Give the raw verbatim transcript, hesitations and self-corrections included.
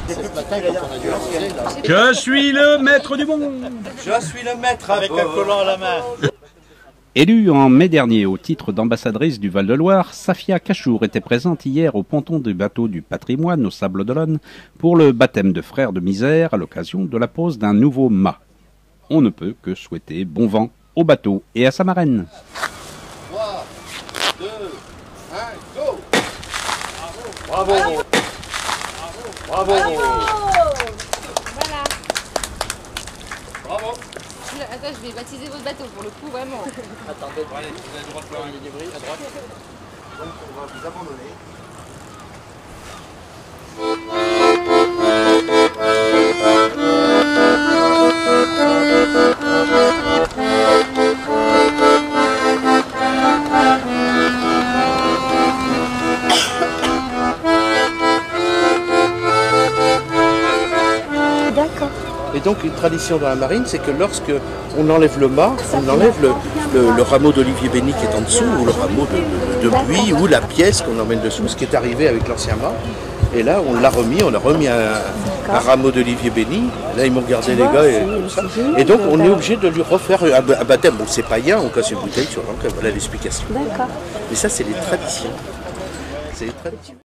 Je suis le maître du monde. Je suis le maître avec un collant à la main. Élue en mai dernier au titre d'ambassadrice du Val-de-Loire, Safia Cachour était présente hier au ponton du bateau du patrimoine au Sables d'Olonne pour le baptême de frères de misère à l'occasion de la pose d'un nouveau mât. On ne peut que souhaiter bon vent au bateau et à sa marraine. trois, deux, un, go! Bravo! Bravo! Bravo! Bravo. Voilà. Bravo! Attends, je vais baptiser votre bateau pour le coup, vraiment. Attendez, allez, vous avez le droit de faire un débris à droite. Donc on va vous abandonner. D'accord. Et donc une tradition dans la marine, c'est que lorsque on enlève le mât, on enlève le, le, le rameau d'olivier béni qui est en dessous, ou le rameau de, de, de buis, ou la pièce qu'on emmène dessous, ce qui est arrivé avec l'ancien mât. Et là, on l'a remis, on a remis un, un rameau d'olivier béni. Là, ils m'ont regardé les gars. Et, tout ça. Et donc, on est obligé de lui refaire un, un baptême. Bon, c'est païen, on casse une bouteille sur l'encre, voilà l'explication. D'accord. Mais ça, c'est les traditions. C'est les traditions.